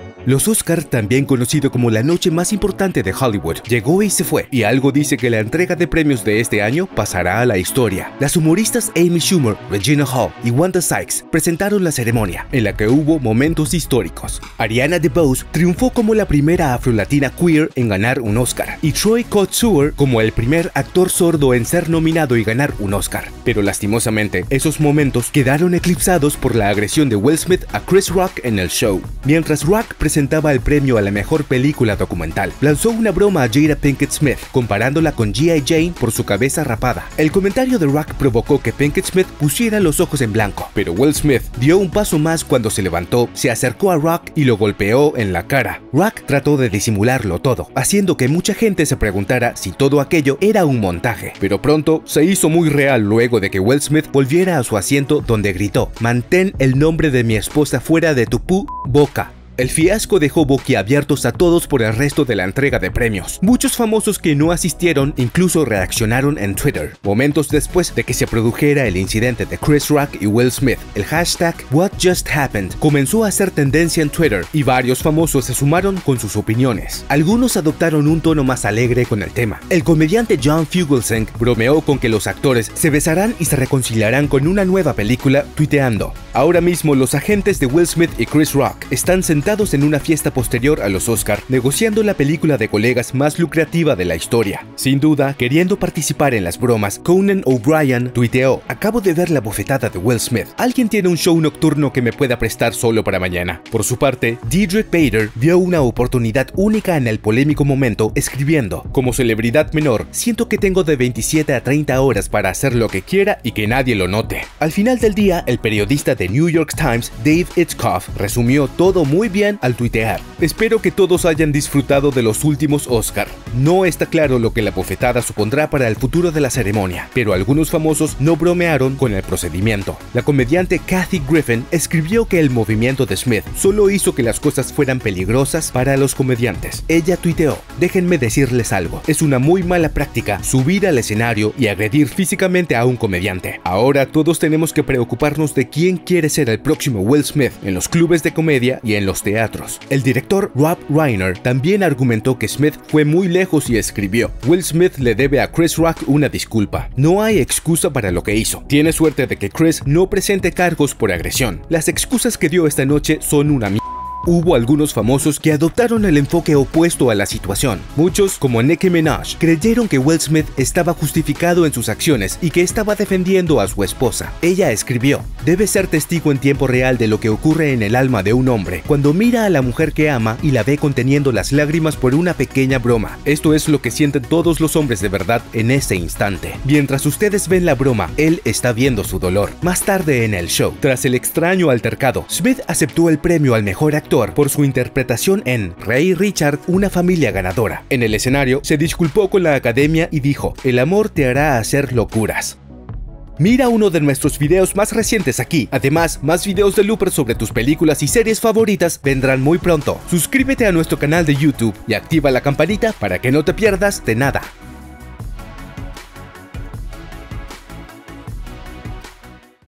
Los Oscars, también conocido como la noche más importante de Hollywood, llegó y se fue, y algo dice que la entrega de premios de este año pasará a la historia. Las humoristas Amy Schumer, Regina Hall y Wanda Sykes presentaron la ceremonia, en la que hubo momentos históricos. Ariana DeBose triunfó como la primera afrolatina queer en ganar un Oscar, y Troy Kotsur como el primer actor sordo en ser nominado y ganar un Oscar. Pero lastimosamente, esos momentos quedaron eclipsados por la agresión de Will Smith a Chris Rock en el show. Mientras Rock presentaba el premio a la mejor película documental, lanzó una broma a Jada Pinkett Smith, comparándola con G.I. Jane por su cabeza rapada. El comentario de Rock provocó que Pinkett Smith pusiera los ojos en blanco, pero Will Smith dio un paso más cuando se levantó, se acercó a Rock y lo golpeó en la cara. Rock trató de disimularlo todo, haciendo que mucha gente se preguntara si todo aquello era un montaje, pero pronto se hizo muy real luego de que Will Smith volviera a su asiento, donde gritó: "Mantén el nombre de mi esposa fuera de tu boca". El fiasco dejó boquiabiertos a todos por el resto de la entrega de premios. Muchos famosos que no asistieron incluso reaccionaron en Twitter. Momentos después de que se produjera el incidente de Chris Rock y Will Smith, el hashtag #WhatJustHappened comenzó a hacer tendencia en Twitter y varios famosos se sumaron con sus opiniones. Algunos adoptaron un tono más alegre con el tema. El comediante John Fugelsang bromeó con que los actores se besarán y se reconciliarán con una nueva película, tuiteando: "Ahora mismo los agentes de Will Smith y Chris Rock están sentados en una fiesta posterior a los Oscar, negociando la película de colegas más lucrativa de la historia". Sin duda, queriendo participar en las bromas, Conan O'Brien tuiteó: "Acabo de ver la bofetada de Will Smith. ¿Alguien tiene un show nocturno que me pueda prestar solo para mañana?". Por su parte, Diedrich Bader vio una oportunidad única en el polémico momento, escribiendo: "Como celebridad menor, siento que tengo de 27 a 30 horas para hacer lo que quiera y que nadie lo note". Al final del día, el periodista de New York Times, Dave Itzkoff, resumió todo muy bien al tuitear: "Espero que todos hayan disfrutado de los últimos Oscar. No está claro lo que la bofetada supondrá para el futuro de la ceremonia, pero algunos famosos no bromearon con el procedimiento". La comediante Kathy Griffin escribió que el movimiento de Smith solo hizo que las cosas fueran peligrosas para los comediantes. Ella tuiteó: "Déjenme decirles algo, es una muy mala práctica subir al escenario y agredir físicamente a un comediante. Ahora todos tenemos que preocuparnos de quién quiere ser el próximo Will Smith en los clubes de comedia y en los teatros". El director Rob Reiner también argumentó que Smith fue muy lejos y escribió: "Will Smith le debe a Chris Rock una disculpa. No hay excusa para lo que hizo. Tiene suerte de que Chris no presente cargos por agresión. Las excusas que dio esta noche son una mierda". Hubo algunos famosos que adoptaron el enfoque opuesto a la situación. Muchos, como Nicki Minaj, creyeron que Will Smith estaba justificado en sus acciones y que estaba defendiendo a su esposa. Ella escribió: "Debe ser testigo en tiempo real de lo que ocurre en el alma de un hombre cuando mira a la mujer que ama y la ve conteniendo las lágrimas por una pequeña broma. Esto es lo que sienten todos los hombres de verdad en ese instante. Mientras ustedes ven la broma, él está viendo su dolor". Más tarde en el show, tras el extraño altercado, Smith aceptó el premio al mejor actor por su interpretación en Ray Richard, una familia ganadora. En el escenario, se disculpó con la academia y dijo: "El amor te hará hacer locuras". Mira uno de nuestros videos más recientes aquí. Además, más videos de Looper sobre tus películas y series favoritas vendrán muy pronto. Suscríbete a nuestro canal de YouTube y activa la campanita para que no te pierdas de nada.